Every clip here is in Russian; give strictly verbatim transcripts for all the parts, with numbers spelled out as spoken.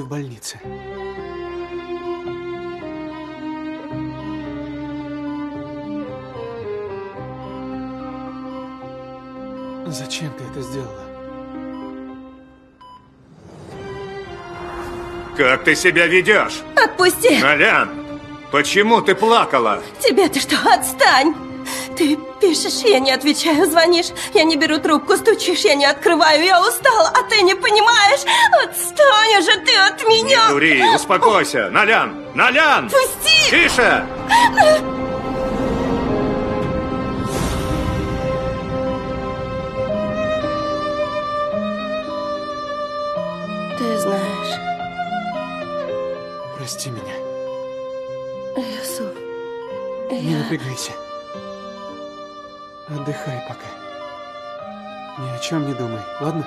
в больнице. Зачем ты это сделала? Как ты себя ведешь? Отпусти! Налян, почему ты плакала? Тебе-то что? Отстань! Ты пишешь, я не отвечаю, звонишь, я не беру трубку, стучишь, я не открываю, я устала, а ты не понимаешь? Отстань уже ты от меня! Не дури, успокойся! Налян! Налян! Пусти! Тише! Ты знаешь... Прости меня. Юсуф, Не я... напрягайся. Отдыхай пока. Ни о чем не думай, ладно?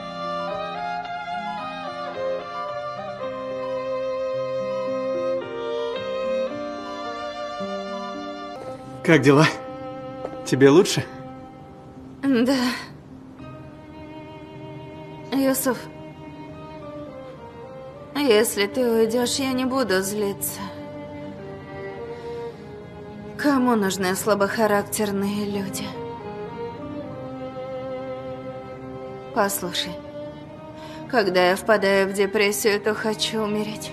Как дела? Тебе лучше? Да. Юсуф, если ты уйдешь, я не буду злиться. Кому нужны слабохарактерные люди? Послушай, когда я впадаю в депрессию, то хочу умереть.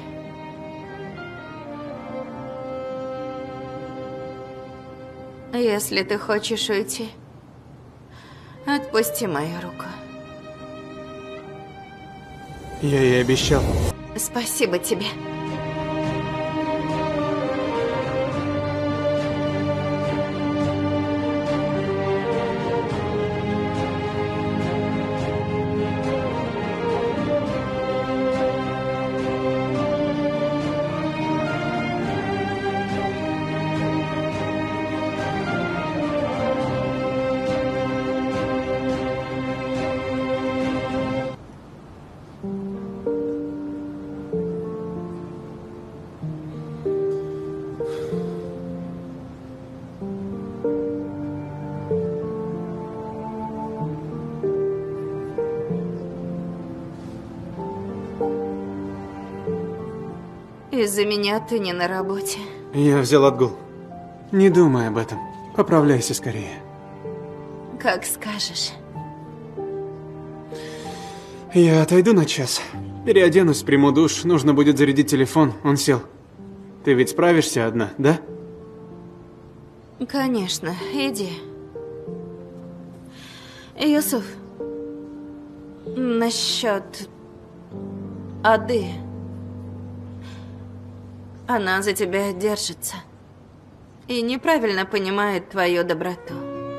Если ты хочешь уйти, отпусти мою руку. Я ей обещал. Спасибо тебе. Из-за меня ты не на работе. Я взял отгул. Не думай об этом. Поправляйся скорее. Как скажешь. Я отойду на час. Переоденусь, приму душ. Нужно будет зарядить телефон. Он сел. Ты ведь справишься одна, да? Конечно, иди. Юсуф, насчет Ады. Она за тебя держится и неправильно понимает твою доброту.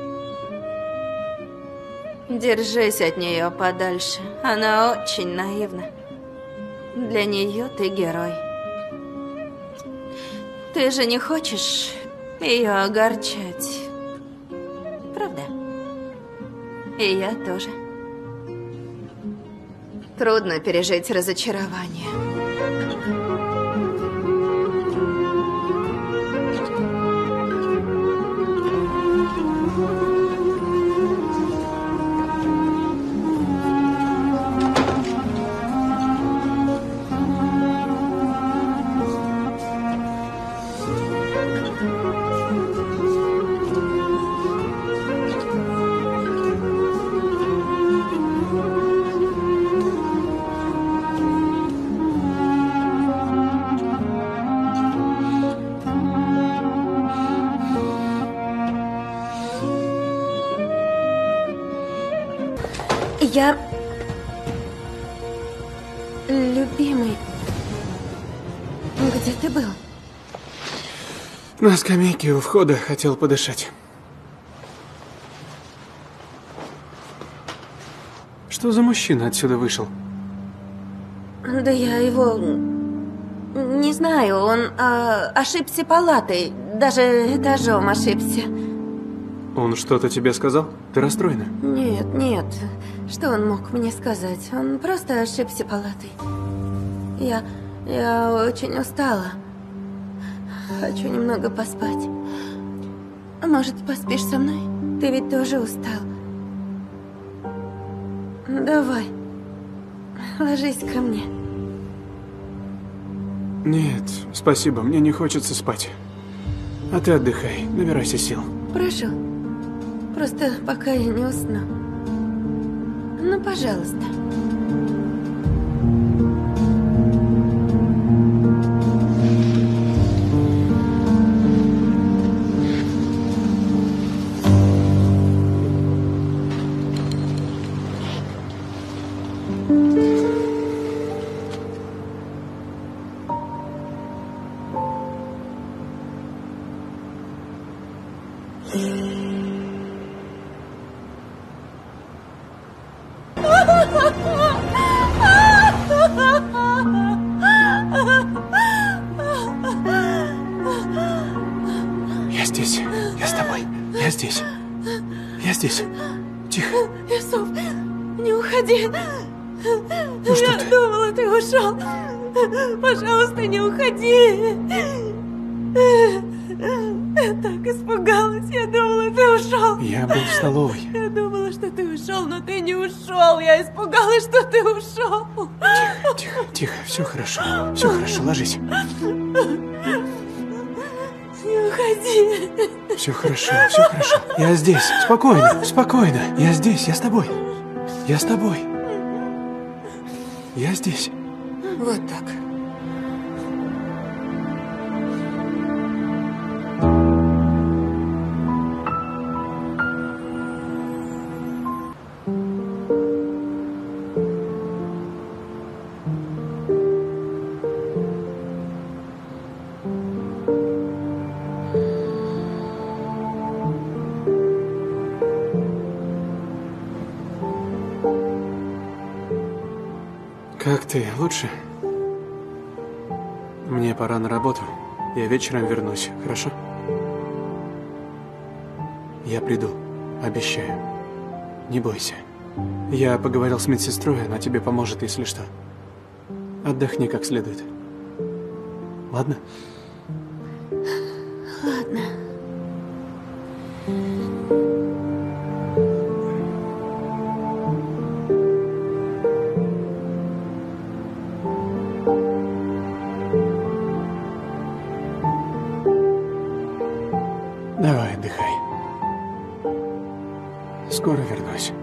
Держись от нее подальше. Она очень наивна. Для нее ты герой. Ты же не хочешь ее огорчать, правда? И я тоже. Трудно пережить разочарование. Я... Любимый, где ты был? На скамейке у входа хотел подышать. Что за мужчина отсюда вышел? Да я его... Не знаю, он а, ошибся палатой. Даже этажом ошибся. Он что-то тебе сказал? Ты расстроена? Нет, нет. Что он мог мне сказать? Он просто ошибся палатой. Я... я очень устала. Хочу немного поспать. Может, поспишь со мной? Ты ведь тоже устал. Давай. Ложись ко мне. Нет, спасибо, мне не хочется спать. А ты отдыхай, набирайся сил. Прошу. Просто пока я не усну. Ну, пожалуйста. Я здесь. Я с тобой. Я здесь. Я здесь. Тихо. Юсуф, не уходи. Ну что Я ты? думала, ты ушел. Пожалуйста, не уходи. Я так испугалась. Я думала, ты ушел. Я был в столовой. Я думала, что ты ушел, но ты не ушел. Я испугалась, что ты ушел. Тихо, тихо, тихо. Все хорошо. Все хорошо, ложись. Не уходи. Все хорошо, все хорошо. Я здесь. Спокойно, спокойно. Я здесь, я с тобой. Я с тобой. Я здесь. Вот так. Как ты? Лучше? Мне пора на работу. Я вечером вернусь, хорошо? Я приду. Обещаю. Не бойся. Я поговорил с медсестрой, она тебе поможет, если что. Отдохни как следует. Ладно? Ладно. Давай, отдыхай. Скоро вернусь.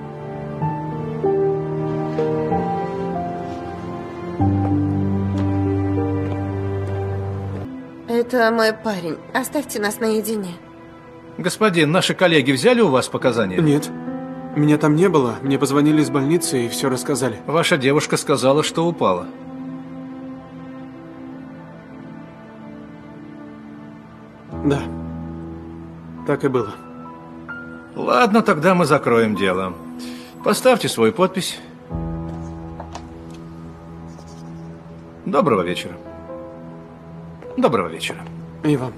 Это мой парень. Оставьте нас наедине. Господин, наши коллеги взяли у вас показания? Нет. Меня там не было. Мне позвонили из больницы и все рассказали. Ваша девушка сказала, что упала. Да. Так и было. Ладно, тогда мы закроем дело. Поставьте свою подпись. Доброго вечера. Доброго вечера. И вам.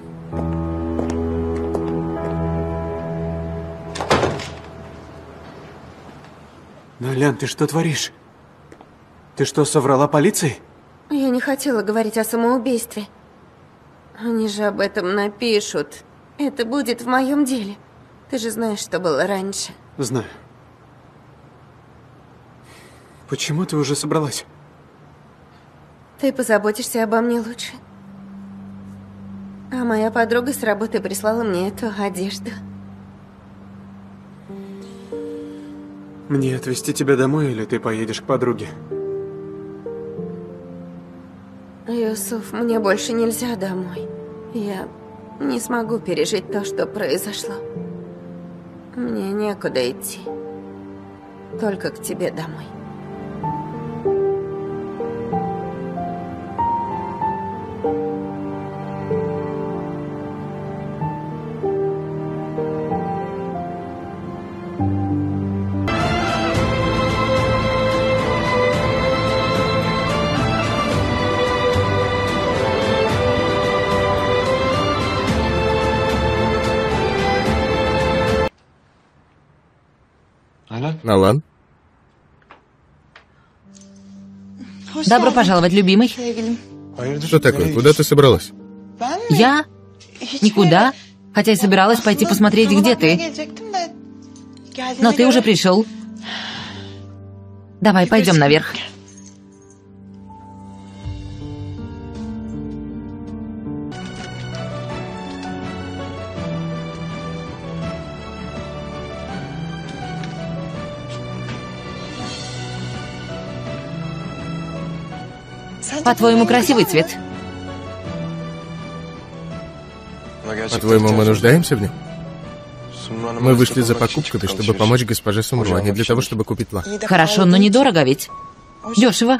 Налян, ты что творишь? Ты что, соврала полиции? Я не хотела говорить о самоубийстве. Они же об этом напишут. Это будет в моем деле. Ты же знаешь, что было раньше. Знаю. Почему ты уже собралась? Ты позаботишься обо мне лучше. А моя подруга с работы прислала мне эту одежду. Мне отвезти тебя домой, или ты поедешь к подруге? Юсуф, мне больше нельзя домой. Я не смогу пережить то, что произошло. Мне некуда идти. Только к тебе домой. Алан? Добро пожаловать, любимый. Что такое? Куда ты собралась? Я? Никуда. Хотя и собиралась пойти посмотреть, где ты. Но ты уже пришел. Давай, пойдем наверх. По-твоему, красивый цвет? По-твоему, мы нуждаемся в нем? Мы вышли за покупками, чтобы помочь госпоже Сумру, а не для того, чтобы купить лак. Хорошо, но недорого ведь. Дешево.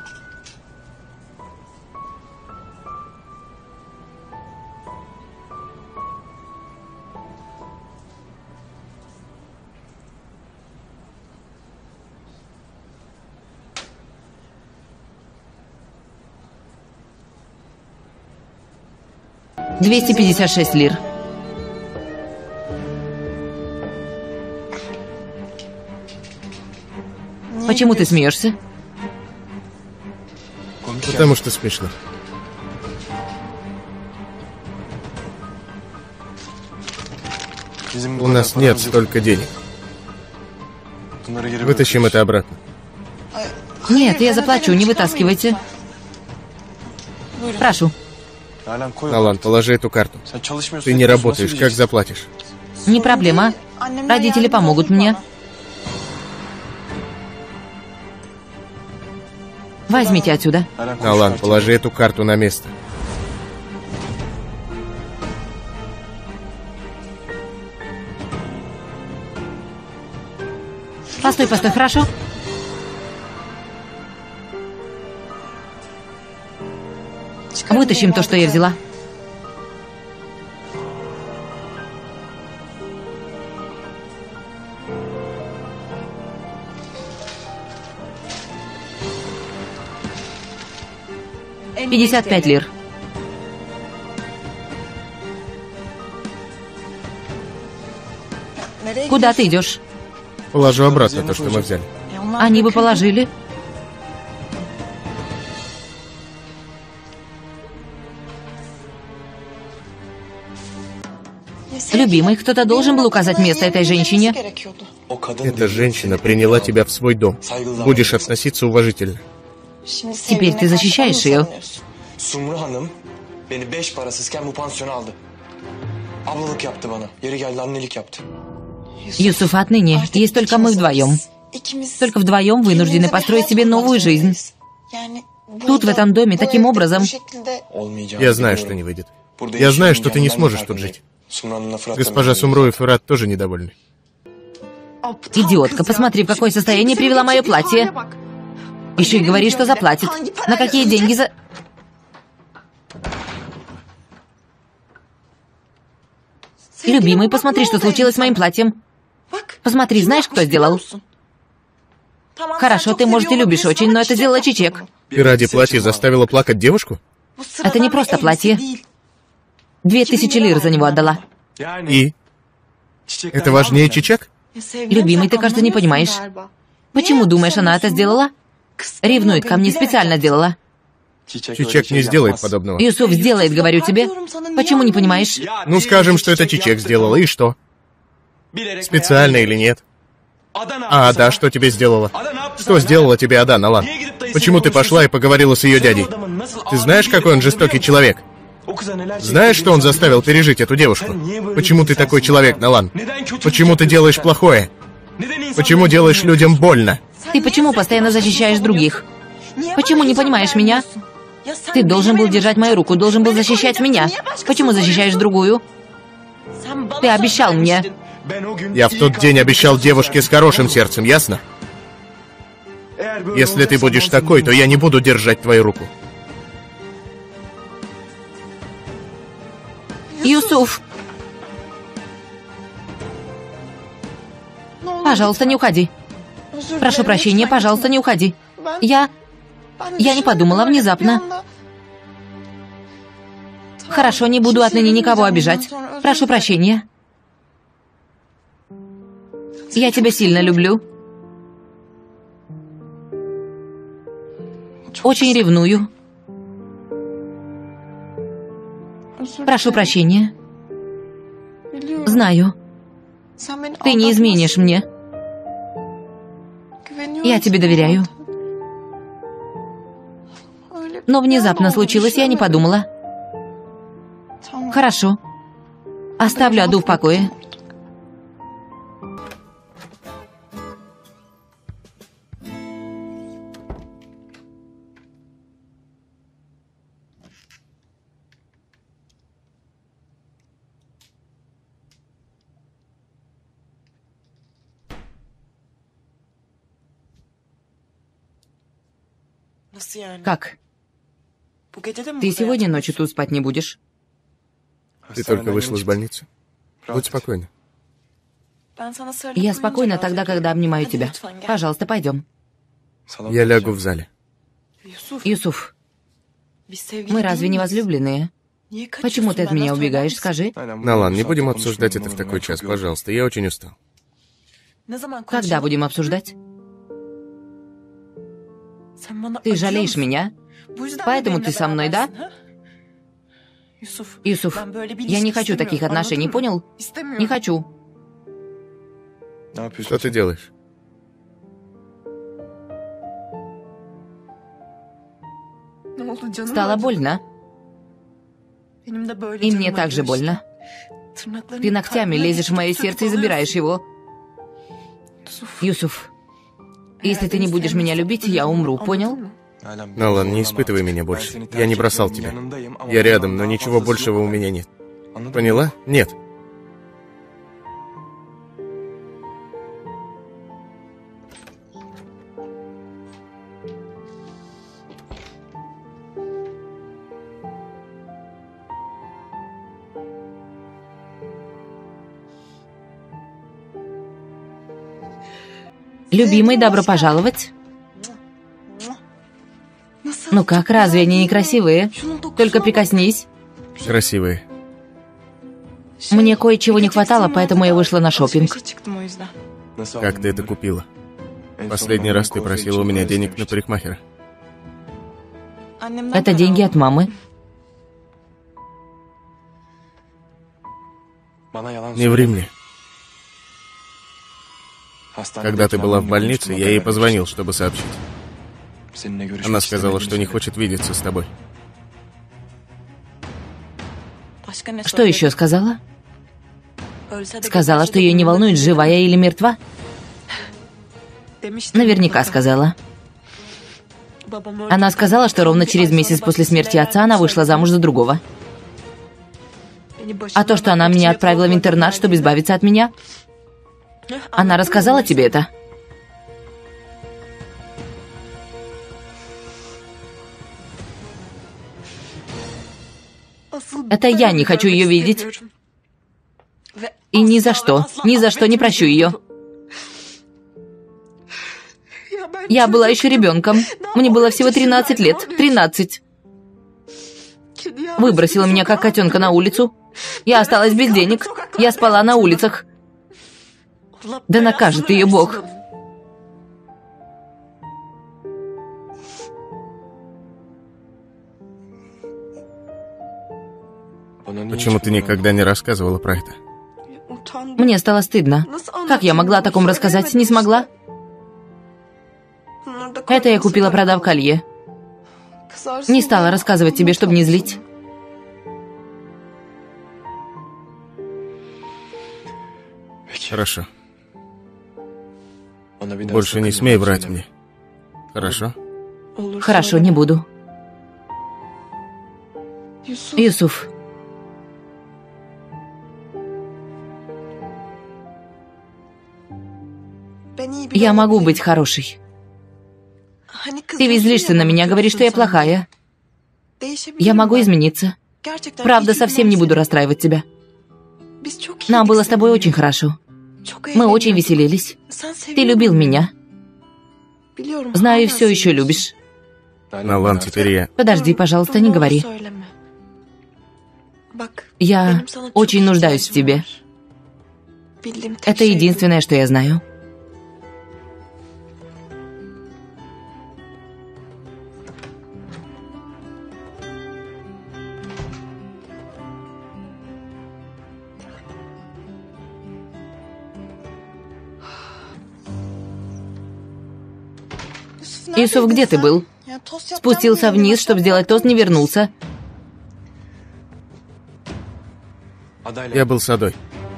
двести пятьдесят шесть лир. Почему ты смеешься? Потому что смешно. У нас нет столько денег. Вытащим это обратно. Нет, я заплачу, не вытаскивайте. Прошу. Налан, положи эту карту. Ты не работаешь, как заплатишь? Не проблема. Родители помогут мне. Возьмите отсюда. Налан, положи эту карту на место. Постой, постой, хорошо? Вытащим то, что я взяла. Пятьдесят пять лир. Куда ты идешь? Положу обратно то, что мы взяли. Они бы положили. Любимый, кто-то должен был указать место этой женщине. Эта женщина приняла тебя в свой дом. Будешь относиться уважительно. Теперь ты защищаешь ее. Sumru Hanım beni beş parasızken bu pansiyona aldı. Ablalık yaptı bana. Yeri geldi annelik yaptı. Юсуф, отныне есть только мы вдвоем. Только вдвоем вынуждены построить себе новую жизнь. Тут, в этом доме, таким образом... Я знаю, что не выйдет. Я знаю, что ты не сможешь тут жить. Госпожа Сумру и Фырат тоже недовольны. Идиотка, посмотри, в какое состояние привела мое платье. Еще и говорит, что заплатит. На какие деньги за... Любимый, посмотри, что случилось с моим платьем. Посмотри, знаешь, кто сделал? Хорошо, ты, может, и любишь очень, но это сделала Чичек. Ты ради платья заставила плакать девушку? Это не просто платье. Две тысячи лир за него отдала. И? Это важнее Чичек? Любимый, ты, кажется, не понимаешь. Почему думаешь, она это сделала? Ревнует ко мне, специально сделала. Чичек не сделает подобного. Юсуф сделает, говорю тебе. Почему не понимаешь? Ну, скажем, что это Чичек сделала, и что? Специально или нет? А Ада что тебе сделала? Что сделала тебе Ада, Налан? Почему ты пошла и поговорила с ее дядей? Ты знаешь, какой он жестокий человек? Знаешь, что он заставил пережить эту девушку? Почему ты такой человек, Налан? Почему ты делаешь плохое? Почему делаешь людям больно? Ты почему постоянно защищаешь других? Почему не понимаешь меня? Ты должен был держать мою руку, должен был защищать меня. Почему защищаешь другую? Ты обещал мне. Я в тот день обещал девушке с хорошим сердцем, ясно? Если ты будешь такой, то я не буду держать твою руку. Юсуф! Пожалуйста, не уходи. Прошу прощения, пожалуйста, не уходи. Я... Я не подумала внезапно. Хорошо, не буду отныне никого обижать. Прошу прощения. Я тебя сильно люблю. Очень ревную. Прошу прощения. Знаю. Ты не изменишь мне. Я тебе доверяю. Но внезапно случилось, я не подумала. Хорошо. Оставлю Аду в покое. Как? Ты сегодня ночью тут спать не будешь? Ты только вышла из больницы. Будь спокойна. Я спокойна тогда, когда обнимаю тебя. Пожалуйста, пойдем. Я лягу в зале. Юсуф, мы разве не возлюбленные? Почему ты от меня убегаешь, скажи? Налан, не будем обсуждать это в такой час, пожалуйста. Я очень устал. Когда будем обсуждать? Ты жалеешь меня? Поэтому ты со мной, да? Юсуф, я не хочу таких отношений, понял? Не хочу. Что ты делаешь? Стало больно. И мне также больно. Ты ногтями лезешь в мое сердце и забираешь его. Юсуф, если ты не будешь меня любить, я умру, понял? Налан, не испытывай меня больше. Я не бросал тебя. Я рядом, но ничего большего у меня нет. Поняла? Нет. Любимый, добро пожаловать. Ну как, разве они не красивые? Только прикоснись. Красивые. Мне кое-чего не хватало, поэтому я вышла на шопинг. Как ты это купила? Последний раз ты просила у меня денег на парикмахера. Это деньги от мамы. Не ври мне. Когда ты была в больнице, я ей позвонил, чтобы сообщить. Она сказала, что не хочет видеться с тобой. Что еще сказала? Сказала, что ее не волнует, жива я или мертва? Наверняка сказала. Она сказала, что ровно через месяц после смерти отца она вышла замуж за другого. А то, что она меня отправила в интернат, чтобы избавиться от меня... Она рассказала тебе это? Это я не хочу ее видеть. И ни за что, ни за что не прощу ее. Я была еще ребенком. Мне было всего тринадцать лет. тринадцать. Выбросила меня как котенка на улицу. Я осталась без денег. Я спала на улицах. Да накажет ее Бог. Почему ты никогда не рассказывала про это? Мне стало стыдно. Как я могла о таком рассказать? Не смогла. Это я купила, продав колье. Не стала рассказывать тебе, чтобы не злить. Хорошо. Больше не смей врать мне. Хорошо? Хорошо, не буду. Юсуф. Я могу быть хорошей. Ты ведь злишься на меня, говоришь, что я плохая. Я могу измениться. Правда, совсем не буду расстраивать тебя. Нам было с тобой очень хорошо. Мы очень веселились. Ты любил меня. Знаю, все еще любишь. Налан, теперь я... Подожди, пожалуйста, не говори. Я очень нуждаюсь в тебе. Это единственное, что я знаю. Юсуф, где ты был? Спустился вниз, чтобы сделать тост, не вернулся. Я был с Адой.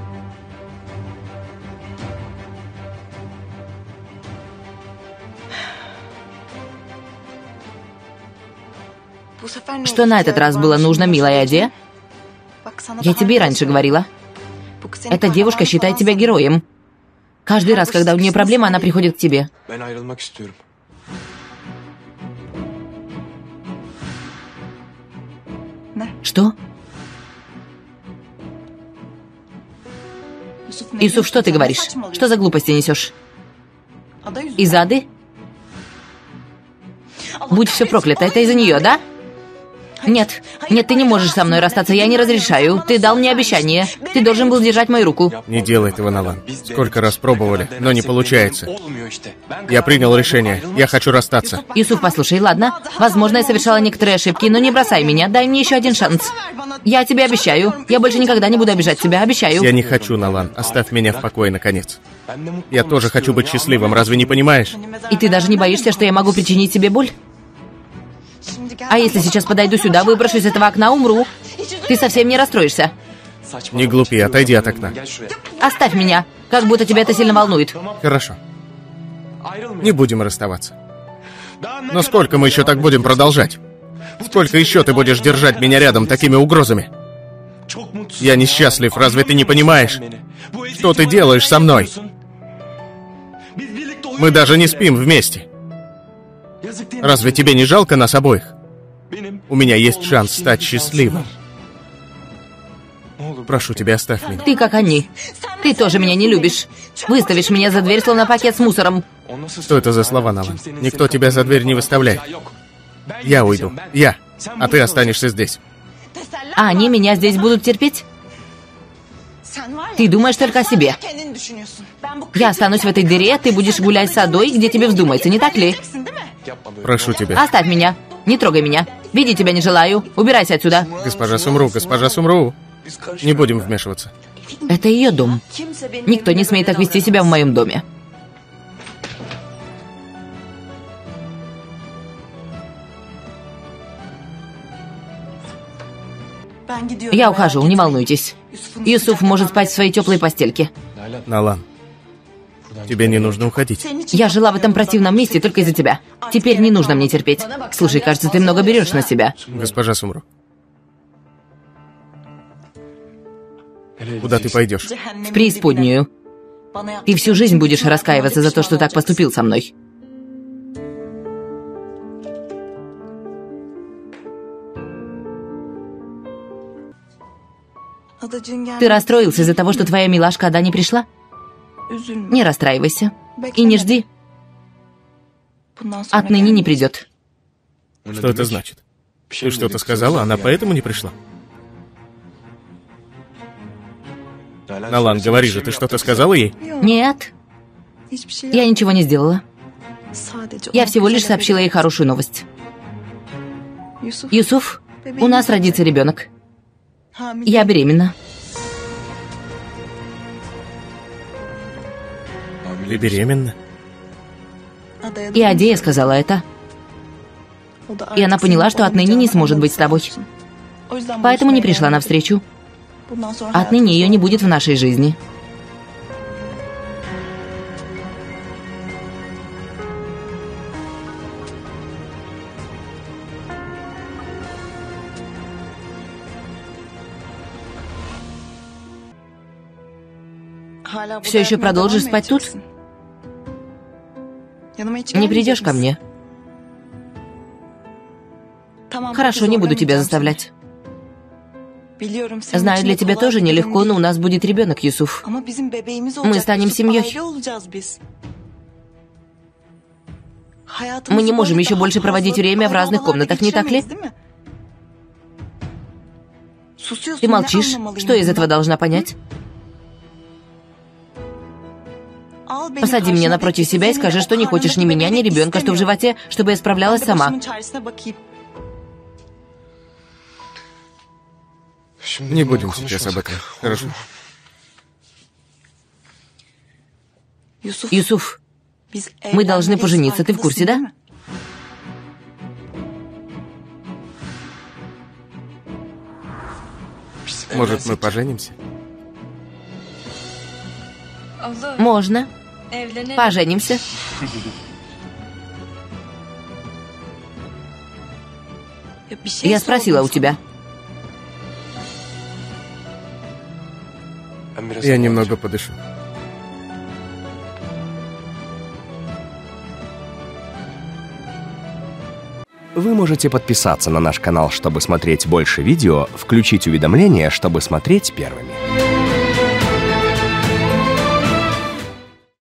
Что на этот раз было нужно, милая Аде? Я тебе и раньше говорила. Эта девушка считает тебя героем. Каждый раз, когда у нее проблема, она приходит к тебе. Что? Юсуф, что ты говоришь? Что за глупости несешь? Из Ады? Будь все проклято, это из-за нее, да? Нет, нет, ты не можешь со мной расстаться, я не разрешаю. Ты дал мне обещание. Ты должен был держать мою руку. Не делай этого, Налан. Сколько раз пробовали, но не получается. Я принял решение. Я хочу расстаться. Юсуф, послушай, ладно? Возможно, я совершала некоторые ошибки, но не бросай меня. Дай мне еще один шанс. Я тебе обещаю. Я больше никогда не буду обижать тебя, обещаю. Я не хочу, Налан. Оставь меня в покое, наконец. Я тоже хочу быть счастливым, разве не понимаешь? И ты даже не боишься, что я могу причинить тебе боль? А если сейчас подойду сюда, выброшусь из этого окна, умру? Ты совсем не расстроишься. Не глупи, отойди от окна. Оставь меня, как будто тебя это сильно волнует. Хорошо. Не будем расставаться. Но сколько мы еще так будем продолжать? Сколько еще ты будешь держать меня рядом такими угрозами? Я несчастлив, разве ты не понимаешь? Что ты делаешь со мной? Мы даже не спим вместе. Разве тебе не жалко нас обоих? У меня есть шанс стать счастливым. Прошу тебя, оставь меня. Ты как они. Ты тоже меня не любишь. Выставишь меня за дверь, словно пакет с мусором. Что это за слова, Налан? Никто тебя за дверь не выставляет. Я уйду. Я. А ты останешься здесь. А они меня здесь будут терпеть? Ты думаешь только о себе. Я останусь в этой дыре, ты будешь гулять с Адой, где тебе вздумается, не так ли? Прошу тебя. Оставь меня. Не трогай меня. Видеть тебя не желаю. Убирайся отсюда. Госпожа Сумру, госпожа Сумру. Не будем вмешиваться. Это ее дом. Никто не смеет так вести себя в моем доме. Я ухожу, не волнуйтесь. Юсуф может спать в своей теплой постельке. Налан, тебе не нужно уходить. Я жила в этом противном месте только из-за тебя. Теперь не нужно мне терпеть. Слушай, кажется, ты много берешь на себя. Госпожа Сумру. Куда ты пойдешь? В преисподнюю. Ты всю жизнь будешь раскаиваться за то, что так поступил со мной. Ты расстроился из-за того, что твоя милашка Ада не пришла? Не расстраивайся. И не жди. Отныне не придет. Что это значит? Ты что-то сказала, она поэтому не пришла? Налан, говори же, ты что-то сказала ей? Нет. Я ничего не сделала. Я всего лишь сообщила ей хорошую новость. Юсуф, у нас родится ребенок. Я беременна. Ты беременна? И Адея сказала это. И она поняла, что отныне не сможет быть с тобой. Поэтому не пришла навстречу. Отныне ее не будет в нашей жизни. Все еще продолжишь спать тут? Не придешь ко мне? Хорошо, не буду тебя заставлять. Знаю, для тебя тоже нелегко, но у нас будет ребенок, Юсуф. Мы станем семьей. Мы не можем еще больше проводить время в разных комнатах, не так ли? Ты молчишь. Что я из этого должна понять? Посади меня напротив себя и скажи, что не хочешь ни меня, ни ребенка, что в животе, чтобы я справлялась сама. Не будем сейчас об этом, хорошо? Юсуф, мы должны пожениться, ты в курсе, да? Может, мы поженимся? Можно. Поженимся. Я спросила у тебя. Я немного подышу. Вы можете подписаться на наш канал, чтобы смотреть больше видео, включить уведомления, чтобы смотреть первыми.